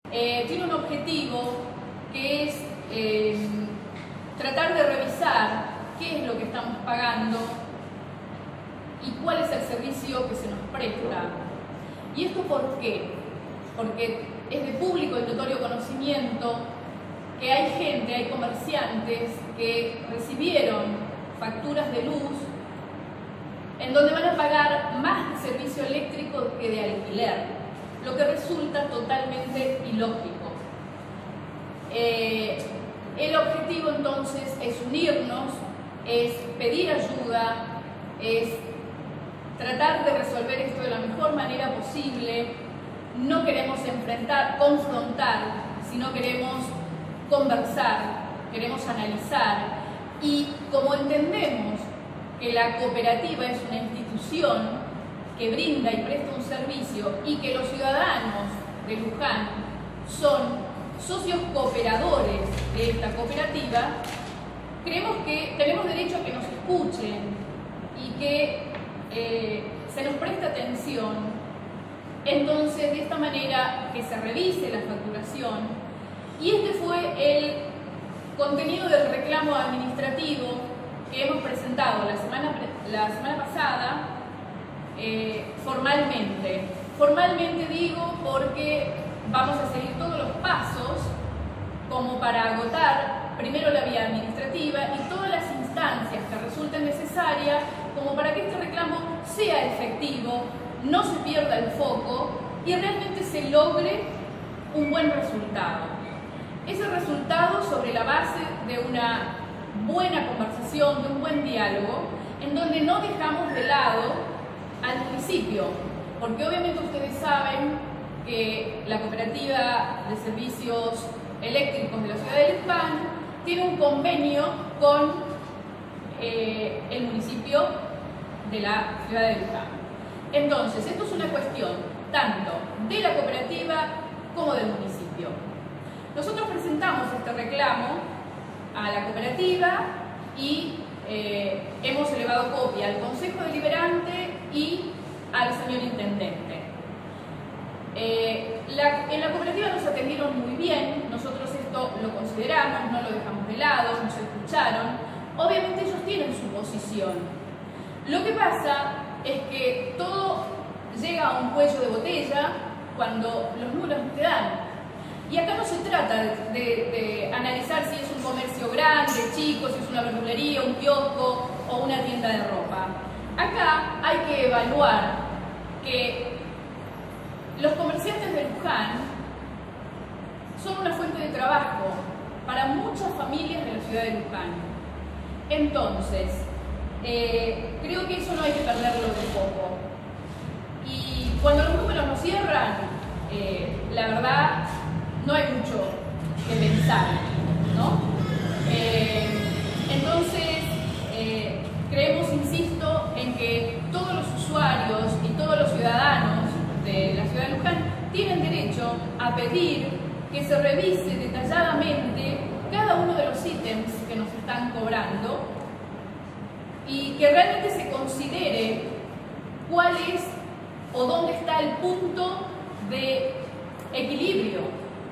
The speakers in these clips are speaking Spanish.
tiene un objetivo que es tratar de revisar qué es lo que estamos pagando y cuál es el servicio que se nos presta. ¿Y esto por qué? Porque es de público y notorio conocimiento que hay gente, hay comerciantes que recibieron facturas de luz en donde van a pagar más de servicio eléctrico que de alquiler, lo que resulta totalmente ilógico. El objetivo entonces es unirnos, es pedir ayuda, es tratar de resolver esto de la mejor manera posible. No queremos confrontar, sino queremos conversar, queremos analizar, y como entendemos que la cooperativa es una institución que brinda y presta un servicio y que los ciudadanos de Luján son socios cooperadores de esta cooperativa, creemos que tenemos derecho a que nos escuchen y que se nos preste atención. Entonces, de esta manera, que se revise la facturación. Y este fue el contenido del reclamo administrativo que hemos presentado la semana pasada formalmente. Formalmente digo porque vamos a seguir todos los pasos como para agotar primero la vía administrativa y todas las instancias que resulten necesarias como para que este reclamo sea efectivo, no se pierda el foco y realmente se logre un buen resultado. Ese resultado sobre la base de una buena conversación, de un buen diálogo, en donde no dejamos de lado al municipio, porque obviamente ustedes saben que la Cooperativa de Servicios Eléctricos de la Ciudad de Luján tiene un convenio con el municipio de la Ciudad de Luján. Entonces, esto es una cuestión tanto de la cooperativa como del municipio. Nosotros presentamos este reclamo a la cooperativa y hemos elevado copia al Consejo Deliberante y al señor Intendente. En la cooperativa nos atendieron muy bien, nosotros esto lo consideramos, no lo dejamos de lado, nos escucharon. Obviamente ellos tienen su posición. Lo que pasa es que todo llega a un cuello de botella cuando los números no te dan. Y acá no se trata de analizar si es un comercio grande, chico, si es una verdulería, un kiosco o una tienda de ropa. Acá hay que evaluar que los comerciantes de Luján son una fuente de trabajo para muchas familias de la ciudad de Luján. Entonces, creo que eso no hay que perderlo de foco. Y cuando los números no cierran, la verdad, no hay mucho que pensar, ¿no? Entonces, creemos, insisto, en que todos los usuarios y todos los ciudadanos de la ciudad de Luján tienen derecho a pedir que se revise detalladamente cada uno de los ítems que nos están cobrando y que realmente se considere cuál es o dónde está el punto de equilibrio.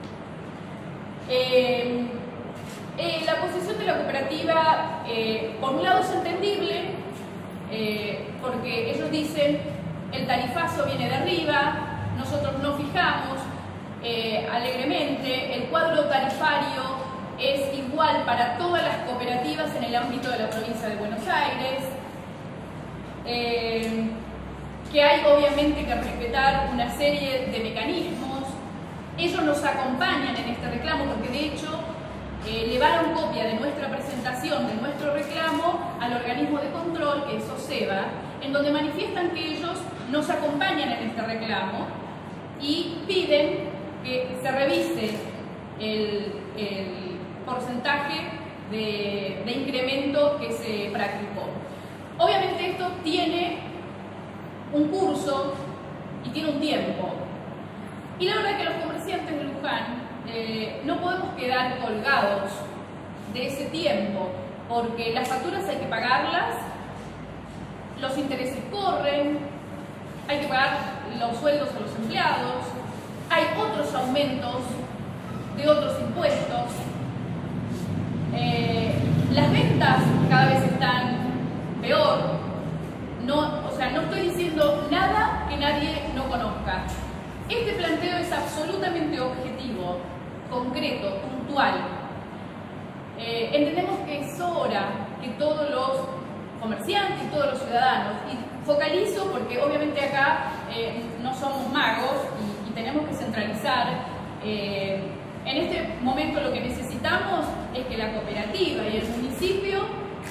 La posición de la cooperativa, por un lado, es entendible, porque ellos dicen el tarifazo viene de arriba, nosotros no fijamos alegremente, el cuadro tarifario es igual para todas las cooperativas en el ámbito de la provincia de Buenos Aires, que hay obviamente que respetar una serie de mecanismos. Ellos nos acompañan en este reclamo porque de hecho elevaron copia de nuestra presentación, de nuestro reclamo, al organismo de control, que es OSEBA, en donde manifiestan que ellos nos acompañan en este reclamo y piden que se revise el porcentaje de incremento que se practicó. Obviamente esto tiene un curso y tiene un tiempo. Y la verdad es que los comerciantes de Luján no podemos quedar colgados de ese tiempo, porque las facturas hay que pagarlas, los intereses corren, hay que pagar los sueldos a los empleados, hay otros aumentos de otros impuestos. Las ventas cada vez están peor. No estoy diciendo nada que nadie no conozca. Este planteo es absolutamente objetivo, concreto, puntual. Entendemos que es hora que todos los comerciantes y todos los ciudadanos, y focalizo porque obviamente acá no somos magos y tenemos que centralizar. En este momento lo que necesitamos es que la cooperativa y el municipio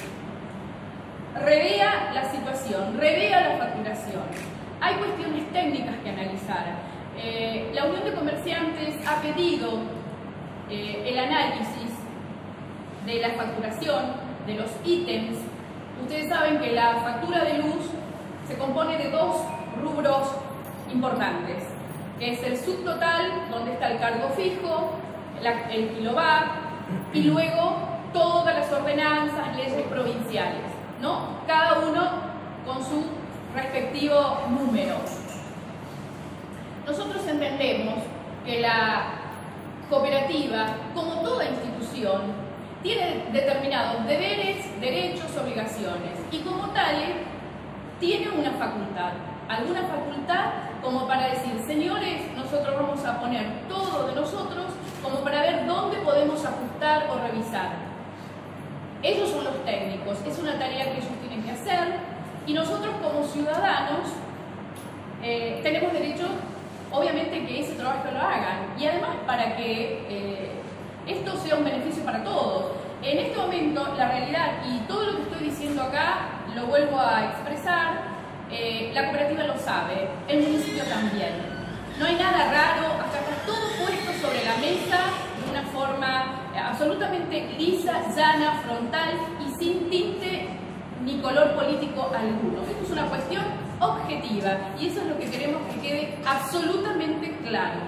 revea la situación, revea la facturación. Hay cuestiones técnicas que analizar. La Unión de Comerciantes ha pedido el análisis de la facturación, de los ítems. Ustedes saben que la factura de luz se compone de dos rubros importantes, que es el subtotal, donde está el cargo fijo, el kilowatt, y luego todas las ordenanzas, leyes provinciales, ¿no? Cada uno con su respectivo número. Nosotros entendemos que la cooperativa, como toda institución, tiene determinados deberes, derechos, obligaciones, y como tales tiene una facultad, alguna facultad como para decir, señores, nosotros vamos a poner todo de nosotros como para ver dónde podemos ajustar o revisar. Ellos son los técnicos, es una tarea que ellos tienen que hacer, y nosotros como ciudadanos tenemos derecho, obviamente, que ese trabajo lo hagan, y además para que esto sea un beneficio para todos. En este momento, la realidad, y todo lo que estoy diciendo acá, lo vuelvo a expresar, la cooperativa lo sabe, el municipio también. No hay nada raro, acá está todo puesto sobre la mesa de una forma absolutamente lisa, llana, frontal y sin tinte ni color político alguno. Esto es una cuestión objetiva y eso es lo que queremos que quede absolutamente claro.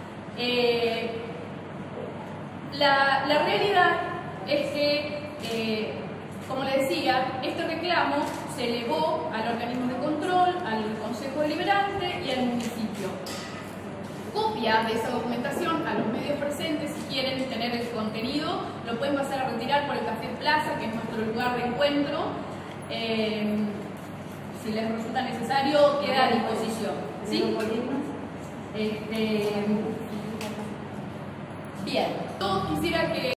La realidad es que, como les decía, este reclamo se elevó al organismo de control, al Consejo Deliberante y al municipio. Copia de esa documentación a los medios presentes, si quieren tener el contenido, lo pueden pasar a retirar por el Café Plaza, que es nuestro lugar de encuentro. Si les resulta necesario, queda a disposición. ¿Sí? Bien, todos quisiera que